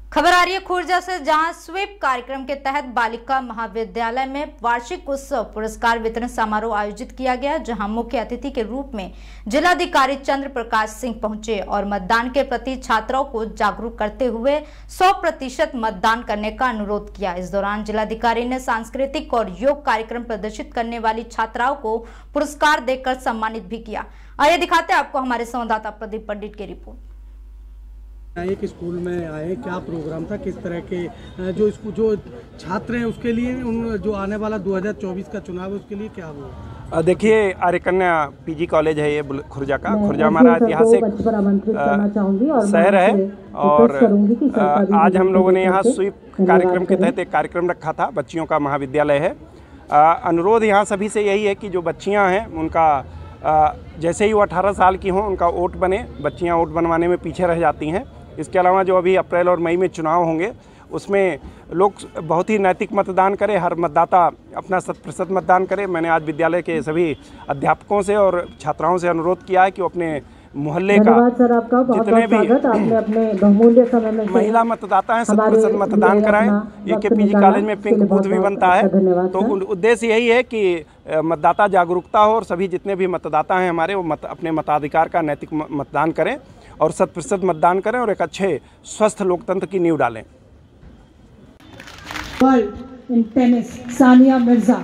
खबर आ रही है खुर्जा से, जहां स्वीप कार्यक्रम के तहत बालिका महाविद्यालय में वार्षिक उत्सव पुरस्कार वितरण समारोह आयोजित किया गया, जहां मुख्य अतिथि के रूप में जिलाधिकारी चंद्र प्रकाश सिंह पहुंचे और मतदान के प्रति छात्राओं को जागरूक करते हुए 100% मतदान करने का अनुरोध किया। इस दौरान जिलाधिकारी ने सांस्कृतिक और योग कार्यक्रम प्रदर्शित करने वाली छात्राओं को पुरस्कार देकर सम्मानित भी किया। आइए दिखाते हैं आपको हमारे संवाददाता प्रदीप पंडित की रिपोर्ट। एक स्कूल में आए, क्या प्रोग्राम था, किस तरह के जो छात्र हैं उसके लिए, उन जो आने वाला 2024 का चुनाव है उसके लिए क्या हुआ? देखिए, आर्यकन्या पीजी कॉलेज है ये खुर्जा का। खुर्जा हमारा ऐतिहासिक शहर है और आज हम लोगों ने यहाँ स्वीप कार्यक्रम के तहत एक कार्यक्रम रखा था। बच्चियों का महाविद्यालय है। अनुरोध यहाँ सभी से यही है कि जो बच्चियाँ हैं उनका जैसे ही वो 18 साल की हों उनका वोट बने। बच्चियाँ वोट बनवाने में पीछे रह जाती हैं। इसके अलावा जो अभी अप्रैल और मई में चुनाव होंगे उसमें लोग बहुत ही नैतिक मतदान करें। हर मतदाता अपना 100% मतदान करे। मैंने आज विद्यालय के सभी अध्यापकों से और छात्राओं से अनुरोध किया है कि वो अपने मोहल्ले का जितने भी महिला मतदाता हैं 100% मतदान कराएं। ये के पीजी कॉलेज में पिंक बूथ भी बनता है। तो उद्देश्य यही है कि मतदाता जागरूकता हो और सभी जितने भी मतदाता हैं हमारे वो अपने मताधिकार का नैतिक मतदान करें और 100% मतदान करें और एक अच्छे स्वस्थ लोकतंत्र की नींव डालें। World in tennis Sania Mirza.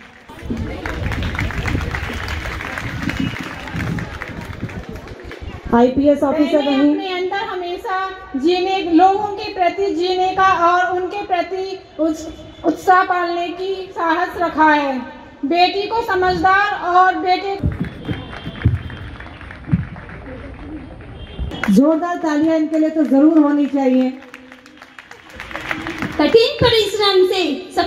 IPS officer रही। अपने अंदर हमेशा लोगों के प्रति जीने का और उनके प्रति उत्साह पालने की साहस रखा है। बेटी को समझदार और बेटे जोरदार तालियां इनके लिए तो जरूर होनी चाहिए। कठिन परिश्रम से